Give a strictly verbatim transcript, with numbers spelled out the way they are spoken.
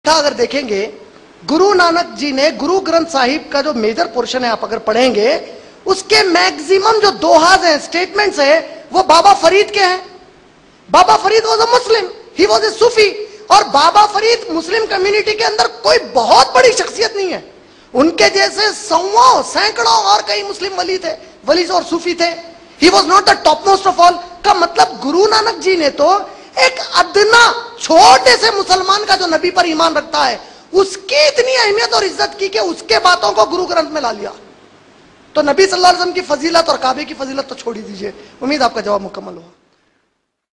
अगर देखेंगे गुरु नानक जी ने गुरु ग्रंथ साहिब का जो मेजर पोर्शन है आप अगर पढ़ेंगे उसके मैक्सिमम जो दोहाज हैं, स्टेटमेंट्स है, वो बाबा फरीद के हैं। Baba Farid was a Muslim, he was a Sufi. और बाबा फरीद मुस्लिम कम्युनिटी के अंदर कोई बहुत बड़ी शख्सियत नहीं है, उनके जैसे सौओं सैकड़ों और कई मुस्लिम वली थे, वली और सूफी थे। He was not the top most of all. का मतलब गुरु नानक जी ने तो एक अदना छोटे से मुसलमान का जो नबी पर ईमान रखता है उसकी इतनी अहमियत और इज्जत की कि उसके बातों को गुरु ग्रंथ में ला लिया। तो नबी सल्लल्लाहु अलैहि वसल्लम की फजीलत और काबे की फजीलत तो छोड़ ही दीजिए। उम्मीद आपका जवाब मुकम्मल हुआ।